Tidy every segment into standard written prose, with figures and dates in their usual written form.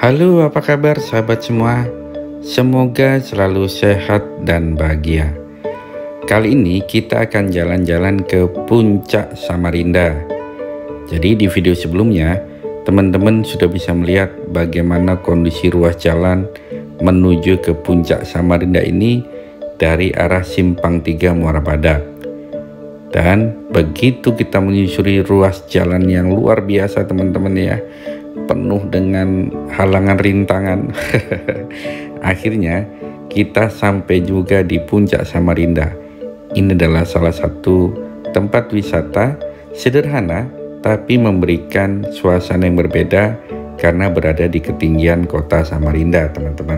Halo, apa kabar sahabat semua? Semoga selalu sehat dan bahagia. Kali ini kita akan jalan-jalan ke Puncak Samarinda. Jadi di video sebelumnya, teman-teman sudah bisa melihat bagaimana kondisi ruas jalan menuju ke Puncak Samarinda ini dari arah Simpang 3 Muara Badak. Dan begitu kita menyusuri ruas jalan yang luar biasa teman-teman ya, penuh dengan halangan rintangan. Akhirnya kita sampai juga di Puncak Samarinda. Ini adalah salah satu tempat wisata sederhana tapi memberikan suasana yang berbeda karena berada di ketinggian kota Samarinda, teman-teman.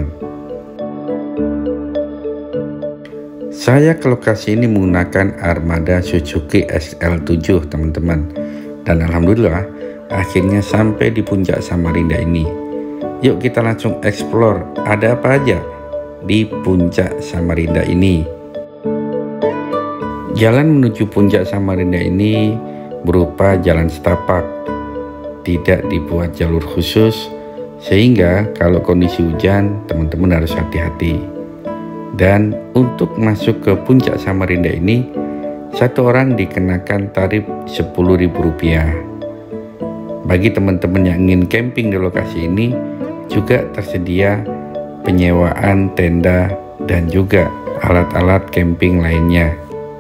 Saya ke lokasi ini menggunakan armada Suzuki SL7, teman-teman. Dan alhamdulillah akhirnya sampai di Puncak Samarinda ini. Yuk kita langsung explore ada apa aja di Puncak Samarinda ini. Jalan menuju Puncak Samarinda ini berupa jalan setapak, tidak dibuat jalur khusus, sehingga kalau kondisi hujan teman-teman harus hati-hati. Dan untuk masuk ke Puncak Samarinda ini, satu orang dikenakan tarif Rp10.000. Bagi teman-teman yang ingin camping di lokasi ini, juga tersedia penyewaan tenda dan juga alat-alat camping lainnya.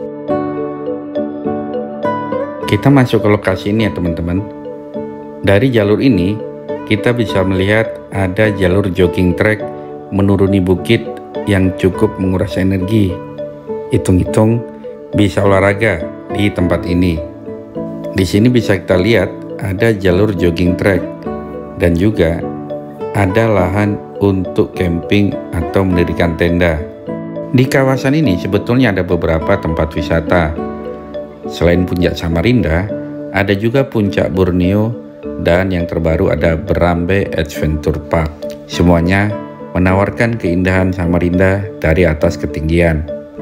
Kita masuk ke lokasi ini ya teman-teman. Dari jalur ini, kita bisa melihat ada jalur jogging track menuruni bukit yang cukup menguras energi. Hitung-hitung bisa olahraga di tempat ini. Di sini bisa kita lihat ada jalur jogging track dan juga ada lahan untuk camping atau mendirikan tenda. Di kawasan ini sebetulnya ada beberapa tempat wisata. Selain Puncak Samarinda, ada juga Puncak Borneo dan yang terbaru ada Berambe Adventure Park. Semuanya menawarkan keindahan Samarinda dari atas ketinggian.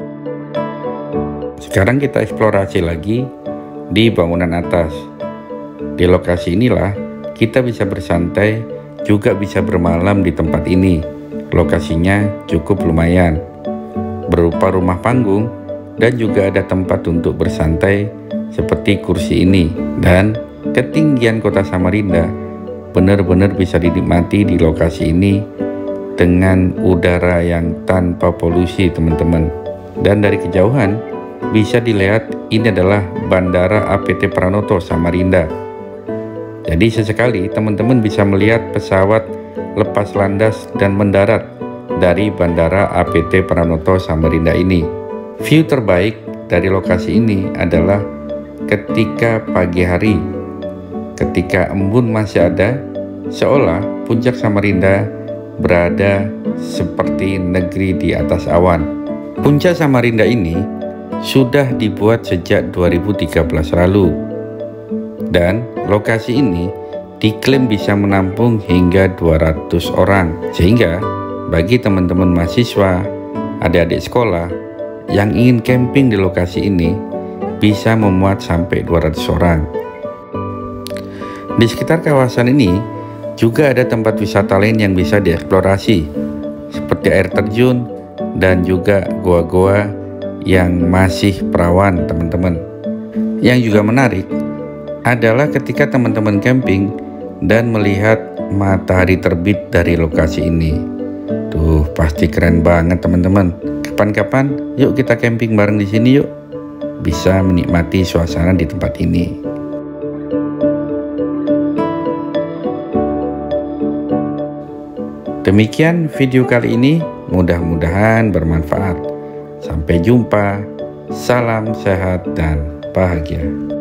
Sekarang kita eksplorasi lagi di bangunan atas. Di lokasi inilah kita bisa bersantai, juga bisa bermalam di tempat ini. Lokasinya cukup lumayan, berupa rumah panggung dan juga ada tempat untuk bersantai seperti kursi ini. Dan ketinggian kota Samarinda benar-benar bisa dinikmati di lokasi ini dengan udara yang tanpa polusi, teman-teman. Dan dari kejauhan bisa dilihat ini adalah Bandara APT Pranoto Samarinda. Jadi sesekali teman-teman bisa melihat pesawat lepas landas dan mendarat dari Bandara APT Pranoto Samarinda ini. View terbaik dari lokasi ini adalah ketika pagi hari, ketika embun masih ada, seolah Puncak Samarinda berada seperti negeri di atas awan. Puncak Samarinda ini sudah dibuat sejak 2013 lalu. Dan lokasi ini diklaim bisa menampung hingga 200 orang. Sehingga bagi teman-teman mahasiswa, adik-adik sekolah yang ingin camping di lokasi ini bisa memuat sampai 200 orang. Di sekitar kawasan ini juga ada tempat wisata lain yang bisa dieksplorasi, seperti air terjun dan juga goa-goa yang masih perawan, teman-teman. Yang juga menarik adalah ketika teman-teman camping dan melihat matahari terbit dari lokasi ini. Tuh, pasti keren banget, teman-teman. Kapan-kapan yuk kita camping bareng di sini yuk. Bisa menikmati suasana di tempat ini. Demikian video kali ini, mudah-mudahan bermanfaat. Sampai jumpa, salam sehat dan bahagia.